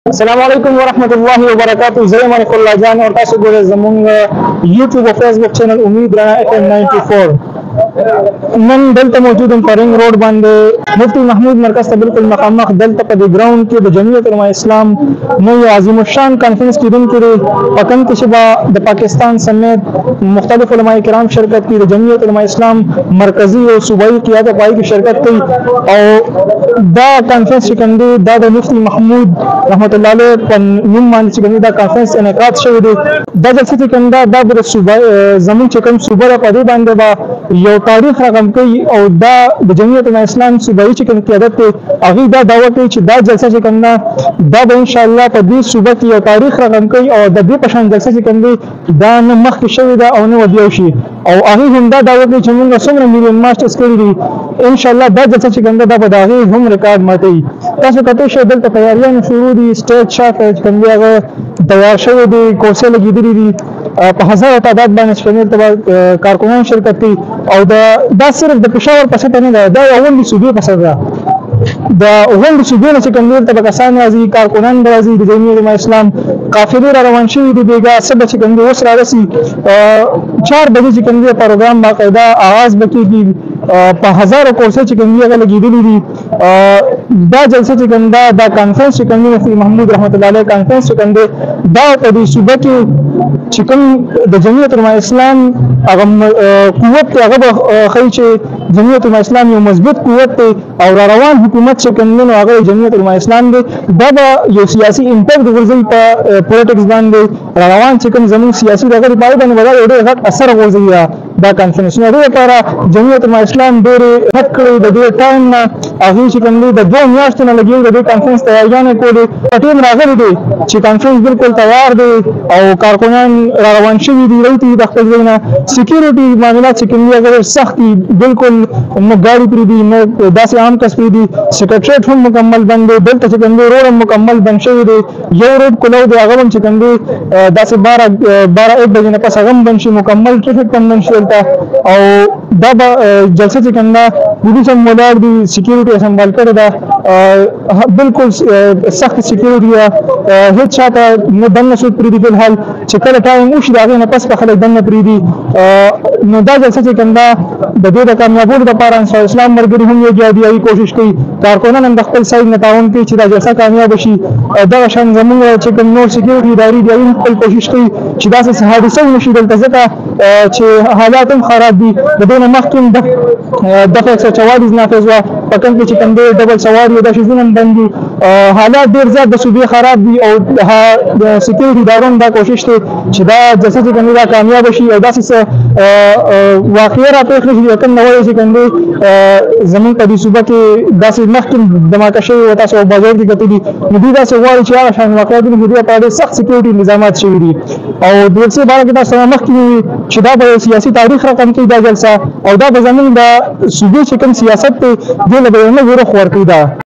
السلام علیکم ورحمۃ اللہ وبرکاتہ. زه یم انیق الله جان او تاسو ګورئ زموږ یوټیوب او فیسبوک چینل امید رڼا اف ام 94. نن دلته موجود یم په رنګ روډ باندې مفتی محمود مرکز ته بالکل مخامخ دلته په دې ګراوند کې د جمعیت علماء اسلام نوی عظیم الشان کانفرنس کېدونکی دی. په کوم کې چې به د پاکستان سمیت مختلف علماء کرام شرکت کوي. د جمعیت علماء اسلام مرکزی او صوبایي قیادت پای کې شرکت کوي او دا کانفرنس چې کوم دی دا د مفتی محمود رحمت الله علیه په نوم باندې چې کوم دا کانفرنس انعقاد شوی دی. دا جلسه چې کوم دا د صوبه زموږ چې کوم صوبه په دې باندې به یو تاریخ رقم کوي او دا د جمعیت اسلام صوبایي چې کوم قیادت دی هغه دا دعوه کوي چې دا جلسه چې کوم دا به ان شاء الله په دې صوبه کې یو تاریخ رقم کوي او د دې په شان جلسه چې کوم دی دا نه مخکې شوی دا او نه ودیو شي او هغه هم دا دعوه کوي چې موږ څومره میلیون ماسټرز کړی دي ان شاء الله دا جلسه چې کوم دا به دا هم ریکارډ ماتي. تاسو کته شو دلته تیاریان شروع دي سټیج شاته چې کوم هغه تیار شوی دی کورسه لګیدلې دي په هزار تعداد باندې شامل ته کارکونان شرکت کوي او دا صرف د پېښور په سطح نه دا اول صوبې په سطح د اول صوبې نه چې کوم ته کسان راځي کارکونان راځي د جمعیت علماء اسلام قافلې را روان شوي دي بیګا سبا چې کوم اوس را رسي 4 بجې چې کوم پروګرام باقاعده آغاز وکړي په هزارو کورسه چې کوم هغه لګیدلې دي. دا جلسه چې کوم دا کانفرنس چې کوم مفتی محمود رحمت الله علیه کانفرنس چې کوم دا په دې صوبه کې چې کوم د جمعیت علماء اسلام هغه قوت هغه خی چې جمعیت علماء اسلام یو مضبوط قوت دی او را روان حکومت چې کوم نو هغه جمعیت علماء اسلام دی دا یو سیاسي امپیکټ ورځي په پولیټکس باندې را روان چې کوم زموږ سیاسي دغه په باندې ډېر غټ اثر ورځي دا کانفرنس نو لپاره جمعیت علماء اسلام ډېر هڅه کړې د دې ټایم نه هغه چې کوم د 2 میاشتو نه لګي د کانفرنس تیاریانه کولې ټیم راغلی دی چې کانفرنس بالکل تیار دی او کارکونان را روان شوي دي راوتی د خپل ځای نه سکیورټي معاملات چې کوم هغه سختي بالکل نو ګاډي پرې دي نو داسې عام کس پرې دي سکرټریټ هم مکمل بند دی دلته چې کوم روډ هم مکمل بند شوی دی یو روډ کولو دی هغه هم چې کوم دی داسې 12 1 بجې نه پس هغه بند شي مکمل ټریفیک هم بند شي او دا جلسه چې کوم دا پولیس هم ولاړ دي سکیورټي سمبال کړی دا بالکل سخت سکیورټي هیڅ چاته نه دنه شو پرې دي په حال چې کله ټایم وشي دا نه پس په خلک دنه پرې دي نو دا جلسه چې کوم دا د دې د کامیابولو لپاره انصار اسلام مرګري هم یو جادي کوشش کوي کارکونان هم د خپل سایډ نه تعاون کوي چې دا جلسه کامیاب شي دا شان زموږ چې کوم نور سکیورټي ادارې دي هم خپل کوشش کوي چې دا څه حادثه نشي دلته ځکه چې حالات هم خراب دي د دې نه مخکې د 144 نافذ وا په کوم کې چې کوم ډبل سواری د شیزون بندي حالات ډیر زیات د صوبې خراب دي او د سکیورټي ادارو دا کوشش کوي چې دا جلسه چې کوم دا کامیاب شي او دا څه واقعي را پېښ شي کوم نو چې کوم زمون په دې صوبه کې داسې مخکې دماکه شوی و تاسو بازار کې کتلی نو دوی داسې غواړي چې هغه شان واقعیت کې دوی په اړه سخت سکیورټي نظامات شوي دي او د څه باره کې تاسو مخکې چې دا به سیاسي تاریخ رقم کوي دا جلسه او دا به زمون د صوبې چې کوم سیاست ته د له بیان نه ورخ ورکړي دا